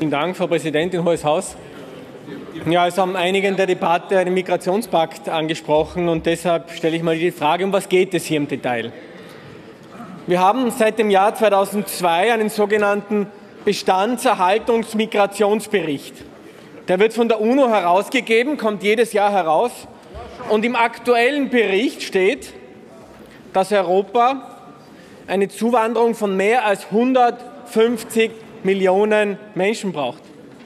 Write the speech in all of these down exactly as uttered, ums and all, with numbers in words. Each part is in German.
Vielen Dank, Frau Präsidentin, Hohes Haus. Ja, es haben einige in der Debatte den Migrationspakt angesprochen und deshalb stelle ich mal die Frage, um was geht es hier im Detail? Wir haben seit dem Jahr zweitausendzwei einen sogenannten Bestandserhaltungs-Migrationsbericht. Der wird von der UNO herausgegeben, kommt jedes Jahr heraus und im aktuellen Bericht steht, dass Europa eine Zuwanderung von mehr als hundertfünfzig Millionen Menschen braucht.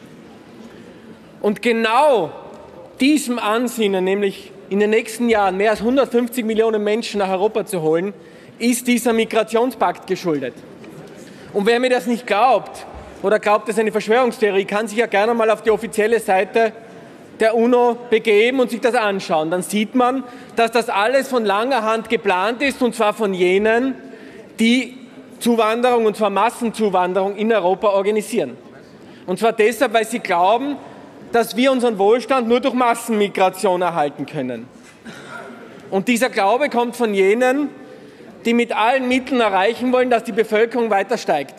Und genau diesem Ansinnen, nämlich in den nächsten Jahren mehr als hundertfünfzig Millionen Menschen nach Europa zu holen, ist dieser Migrationspakt geschuldet. Und wer mir das nicht glaubt oder glaubt, das ist eine Verschwörungstheorie, kann sich ja gerne mal auf die offizielle Seite der UNO begeben und sich das anschauen. Dann sieht man, dass das alles von langer Hand geplant ist, und zwar von jenen, die Zuwanderung, und zwar Massenzuwanderung in Europa organisieren. Und zwar deshalb, weil sie glauben, dass wir unseren Wohlstand nur durch Massenmigration erhalten können. Und dieser Glaube kommt von jenen, die mit allen Mitteln erreichen wollen, dass die Bevölkerung weiter steigt.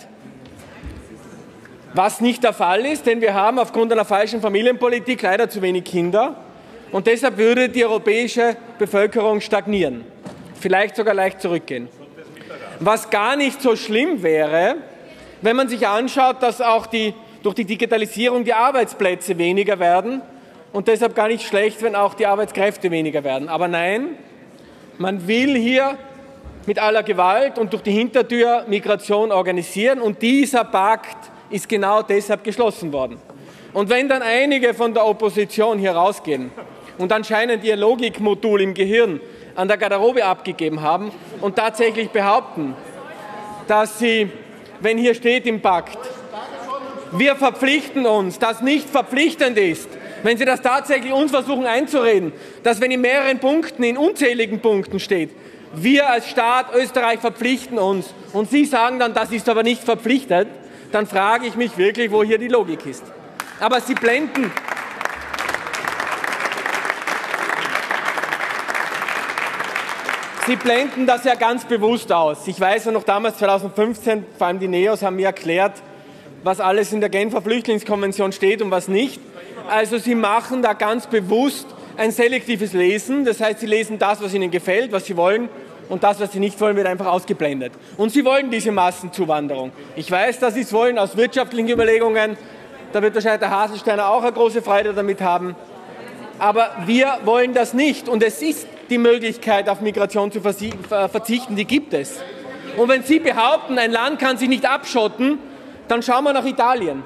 Was nicht der Fall ist, denn wir haben aufgrund einer falschen Familienpolitik leider zu wenig Kinder. Und deshalb würde die europäische Bevölkerung stagnieren, vielleicht sogar leicht zurückgehen. Was gar nicht so schlimm wäre, wenn man sich anschaut, dass auch die, durch die Digitalisierung die Arbeitsplätze weniger werden und deshalb gar nicht schlecht, wenn auch die Arbeitskräfte weniger werden. Aber nein, man will hier mit aller Gewalt und durch die Hintertür Migration organisieren, und dieser Pakt ist genau deshalb geschlossen worden. Und wenn dann einige von der Opposition hier rausgehen und anscheinend ihr Logikmodul im Gehirn an der Garderobe abgegeben haben und tatsächlich behaupten, dass sie, wenn hier steht im Pakt, wir verpflichten uns, das nicht verpflichtend ist, wenn sie das tatsächlich uns versuchen einzureden, dass wenn in mehreren Punkten, in unzähligen Punkten steht, wir als Staat Österreich verpflichten uns, und sie sagen dann, das ist aber nicht verpflichtet, dann frage ich mich wirklich, wo hier die Logik ist. Aber sie blenden Sie blenden das ja ganz bewusst aus. Ich weiß ja noch damals, zweitausendfünfzehn, vor allem die Neos haben mir erklärt, was alles in der Genfer Flüchtlingskonvention steht und was nicht. Also sie machen da ganz bewusst ein selektives Lesen. Das heißt, sie lesen das, was ihnen gefällt, was sie wollen, und das, was sie nicht wollen, wird einfach ausgeblendet. Und sie wollen diese Massenzuwanderung. Ich weiß, dass sie es wollen aus wirtschaftlichen Überlegungen. Da wird wahrscheinlich der Haselsteiner auch eine große Freude damit haben. Aber wir wollen das nicht. Und es ist die Möglichkeit, auf Migration zu verzichten, die gibt es. Und wenn Sie behaupten, ein Land kann sich nicht abschotten, dann schauen wir nach Italien.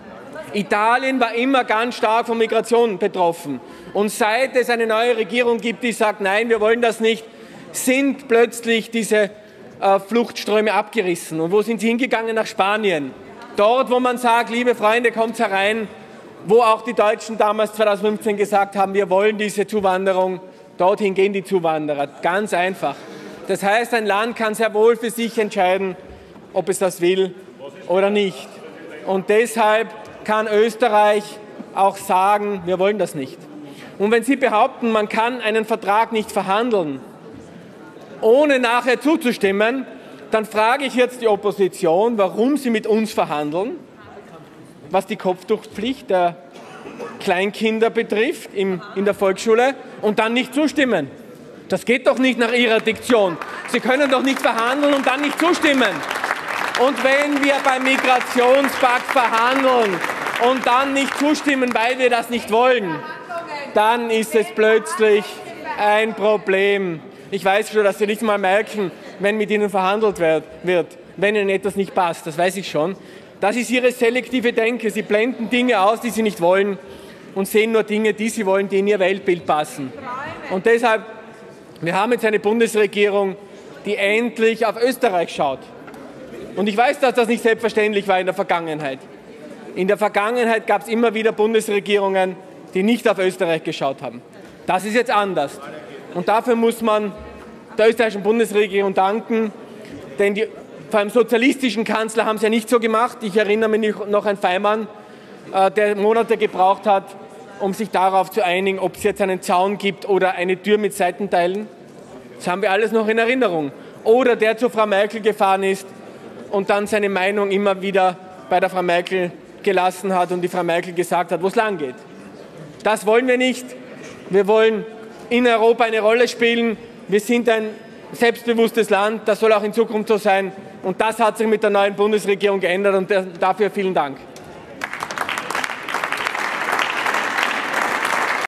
Italien war immer ganz stark von Migration betroffen. Und seit es eine neue Regierung gibt, die sagt, nein, wir wollen das nicht, sind plötzlich diese äh, Fluchtströme abgerissen. Und wo sind sie hingegangen? Nach Spanien. Dort, wo man sagt, liebe Freunde, kommt herein, wo auch die Deutschen damals zweitausendfünfzehn gesagt haben, wir wollen diese Zuwanderung. Dorthin gehen die Zuwanderer, ganz einfach. Das heißt, ein Land kann sehr wohl für sich entscheiden, ob es das will oder nicht. Und deshalb kann Österreich auch sagen, wir wollen das nicht. Und wenn Sie behaupten, man kann einen Vertrag nicht verhandeln, ohne nachher zuzustimmen, dann frage ich jetzt die Opposition, warum sie mit uns verhandeln, was die Kopftuchpflicht der Kleinkinder betrifft in der Volksschule, und dann nicht zustimmen. Das geht doch nicht nach Ihrer Diktion. Sie können doch nicht verhandeln und dann nicht zustimmen. Und wenn wir beim Migrationspakt verhandeln und dann nicht zustimmen, weil wir das nicht wollen, dann ist es plötzlich ein Problem. Ich weiß schon, dass Sie nicht mal merken, wenn mit Ihnen verhandelt wird, wenn Ihnen etwas nicht passt. Das weiß ich schon. Das ist Ihre selektive Denke. Sie blenden Dinge aus, die Sie nicht wollen, und sehen nur Dinge, die Sie wollen, die in Ihr Weltbild passen. Und deshalb, wir haben jetzt eine Bundesregierung, die endlich auf Österreich schaut. Und ich weiß, dass das nicht selbstverständlich war in der Vergangenheit. In der Vergangenheit gab es immer wieder Bundesregierungen, die nicht auf Österreich geschaut haben. Das ist jetzt anders. Und dafür muss man der österreichischen Bundesregierung danken, denn die vor allem sozialistischen Kanzler haben es ja nicht so gemacht. Ich erinnere mich noch an Faymann, der Monate gebraucht hat, um sich darauf zu einigen, ob es jetzt einen Zaun gibt oder eine Tür mit Seitenteilen. Das haben wir alles noch in Erinnerung. Oder der zu Frau Merkel gefahren ist und dann seine Meinung immer wieder bei der Frau Merkel gelassen hat und die Frau Merkel gesagt hat, wo es lang geht. Das wollen wir nicht. Wir wollen in Europa eine Rolle spielen. Wir sind ein selbstbewusstes Land. Das soll auch in Zukunft so sein. Und das hat sich mit der neuen Bundesregierung geändert. Und dafür vielen Dank.